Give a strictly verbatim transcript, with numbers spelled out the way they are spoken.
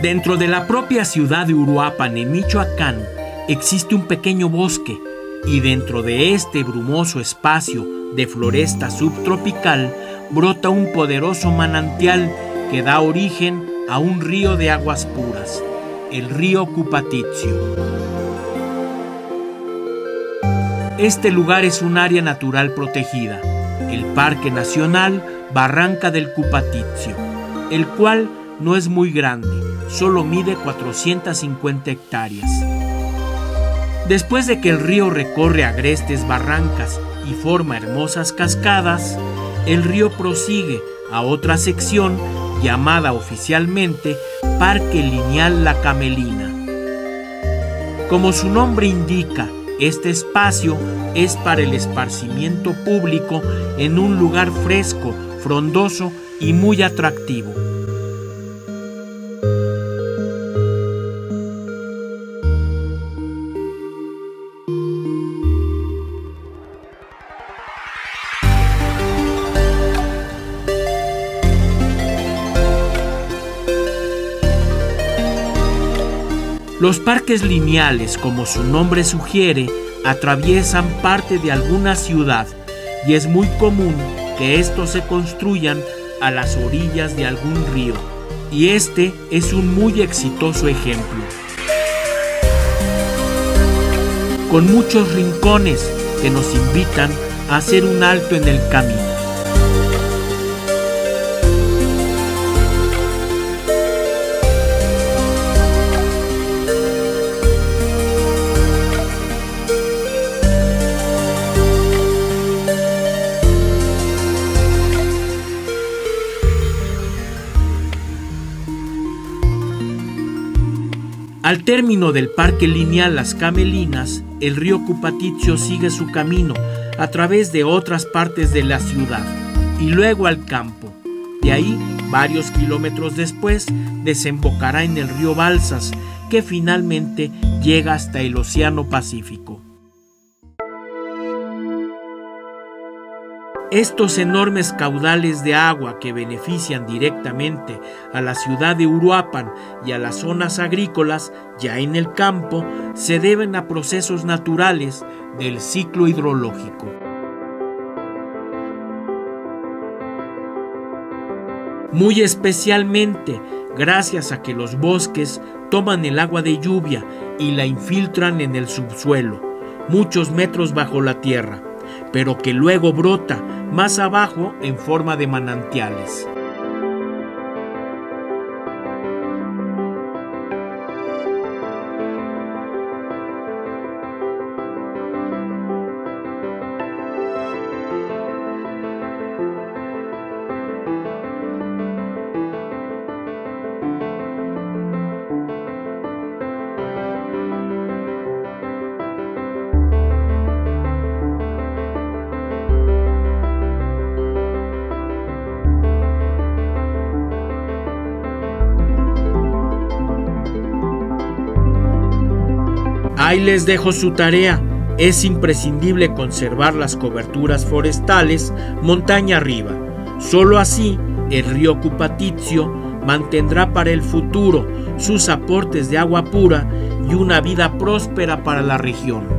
Dentro de la propia ciudad de Uruapan, en Michoacán, existe un pequeño bosque, y dentro de este brumoso espacio de floresta subtropical brota un poderoso manantial que da origen a un río de aguas puras, el río Cupatizio. Este lugar es un área natural protegida, el Parque Nacional Barranca del Cupatizio, el cual no es muy grande, solo mide cuatrocientas cincuenta hectáreas. Después de que el río recorre agrestes barrancas y forma hermosas cascadas, el río prosigue a otra sección llamada oficialmente Parque Lineal La Camelina. Como su nombre indica, este espacio es para el esparcimiento público en un lugar fresco, frondoso y muy atractivo. Los parques lineales, como su nombre sugiere, atraviesan parte de alguna ciudad y es muy común que estos se construyan a las orillas de algún río, y este es un muy exitoso ejemplo. Con muchos rincones que nos invitan a hacer un alto en el camino. Al término del Parque Lineal Las Camelinas, el río Cupatizio sigue su camino a través de otras partes de la ciudad y luego al campo. De ahí, varios kilómetros después, desembocará en el río Balsas, que finalmente llega hasta el Océano Pacífico. Estos enormes caudales de agua que benefician directamente a la ciudad de Uruapan y a las zonas agrícolas ya en el campo se deben a procesos naturales del ciclo hidrológico. Muy especialmente gracias a que los bosques toman el agua de lluvia y la infiltran en el subsuelo, muchos metros bajo la tierra, pero que luego brota más abajo en forma de manantiales. Ahí les dejo su tarea. Es imprescindible conservar las coberturas forestales montaña arriba. Solo así el río Cupatizio mantendrá para el futuro sus aportes de agua pura y una vida próspera para la región.